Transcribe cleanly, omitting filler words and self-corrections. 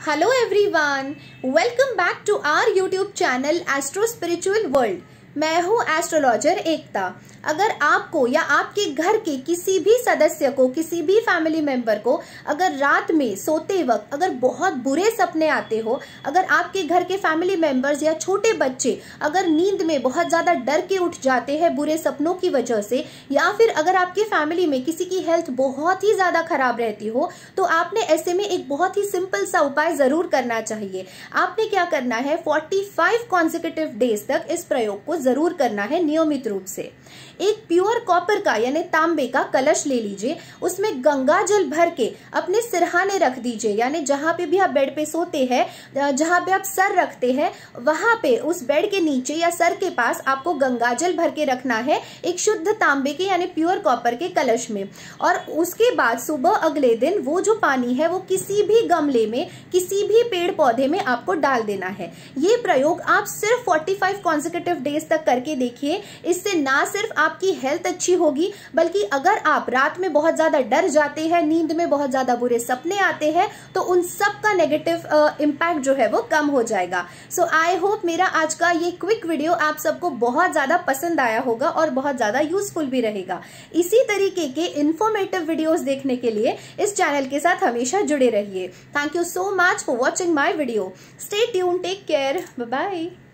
Hello everyone, welcome back to our YouTube channel astro spiritual world. मैं हूँ astrologer एकता। अगर आपको या आपके घर के किसी भी सदस्य को, किसी भी फैमिली मेंबर को अगर रात में सोते वक्त अगर बहुत बुरे सपने आते हो, अगर आपके घर के फैमिली मेंबर्स या छोटे बच्चे अगर नींद में बहुत ज्यादा डर के उठ जाते हैं बुरे सपनों की वजह से, या फिर अगर आपके फैमिली में किसी की हेल्थ बहुत ही ज्यादा खराब रहती हो, तो आपने ऐसे में एक बहुत ही सिंपल सा उपाय जरूर करना चाहिए। आपने क्या करना है, 45 कॉन्सेक्यूटिव डेज तक इस प्रयोग को जरूर करना है नियमित रूप से। एक प्योर कॉपर का यानी तांबे का कलश ले लीजिए, उसमें गंगा जल भर के अपने सिरहाने रख दीजिए, यानी जहां पे भी आप बेड पे सोते हैं, जहां पे आप सर रखते हैं, वहां पे उस बेड के नीचे या सर के पास आपको गंगा जल भर के रखना है एक शुद्ध तांबे के यानी प्योर कॉपर के कलश में। और उसके बाद सुबह अगले दिन वो जो पानी है वो किसी भी गमले में, किसी भी पेड़ पौधे में आपको डाल देना है। ये प्रयोग आप सिर्फ 45 कॉन्सेक्यूटिव डेज तक करके देखिए। इससे ना सिर्फ आपकी हेल्थ अच्छी होगी, बल्कि अगर आप रात में बहुत ज्यादा डर जाते हैं, नींद में बहुत ज्यादा बुरे सपने आते हैं, तो उन सब का नेगेटिव इम्पैक्ट जो है वो कम हो जाएगा। सो आई होप मेरा आज का ये क्विक वीडियो आप सबको बहुत ज्यादा पसंद आया होगा और बहुत ज्यादा यूजफुल भी रहेगा। इसी तरीके के इंफॉर्मेटिव वीडियोस देखने के लिए इस चैनल के साथ हमेशा जुड़े रहिए। Thank you so much for watching my video. Stay tune, take care, bye bye.